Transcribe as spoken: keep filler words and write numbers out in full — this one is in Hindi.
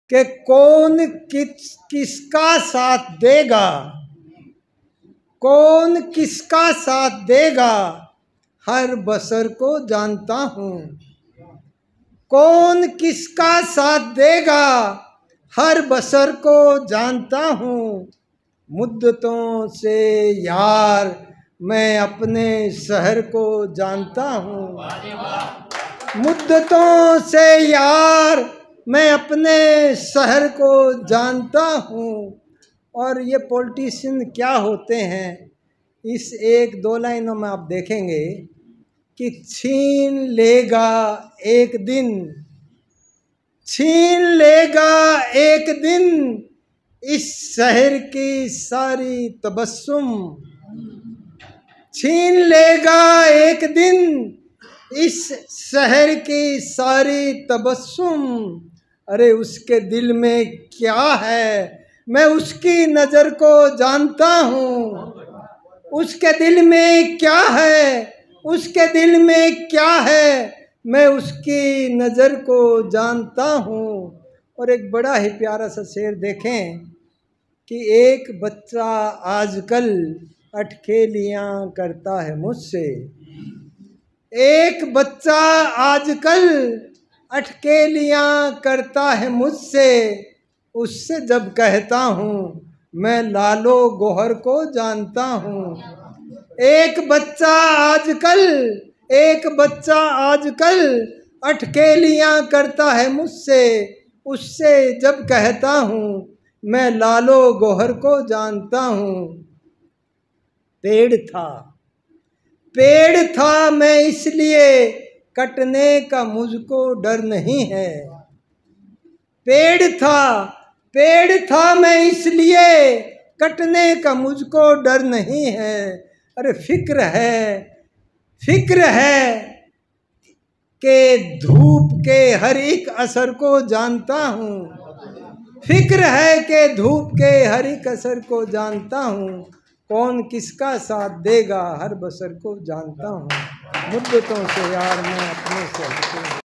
कि कौन किस किसका साथ देगा, कौन किसका साथ देगा, हर बसर को जानता हूँ। कौन किसका साथ देगा, हर बसर को जानता हूँ। मुद्दतों से यार मैं अपने शहर को जानता हूँ। मुद्दतों से यार मैं अपने शहर को जानता हूँ। और ये पॉलिटिशियन क्या होते हैं, इस एक दो लाइनों में आप देखेंगे कि छीन लेगा एक दिन, छीन लेगा एक दिन इस शहर की सारी तबस्सुम, छीन लेगा एक दिन इस शहर की सारी तबस्सुम। अरे उसके दिल में क्या है मैं उसकी नज़र को जानता हूँ। उसके दिल में क्या है, उसके दिल में क्या है, मैं उसकी नज़र को जानता हूँ। और एक बड़ा ही प्यारा सा शेर देखें कि एक बच्चा आजकल अटखेलियाँ करता है मुझसे, एक बच्चा आजकल अटखेलियाँ करता है मुझसे। उससे जब कहता हूँ मैं लालो गोहर को जानता हूँ। एक बच्चा आजकल, एक बच्चा आजकल अटखेलियाँ करता है मुझसे, उससे जब कहता हूँ मैं लालो गोहर को जानता हूँ। पेड़ था, पेड़ था मैं इसलिए कटने का मुझको डर नहीं है। पेड़ था, पेड़ था मैं इसलिए कटने का मुझको डर नहीं है। अरे फिक्र है, फिक्र है कि धूप के हर एक असर को जानता हूँ। फिक्र है कि धूप के हर एक असर को जानता हूँ। कौन किसका साथ देगा हर बसर को जानता हूँ। मुद्दतों से यार मैं अपने से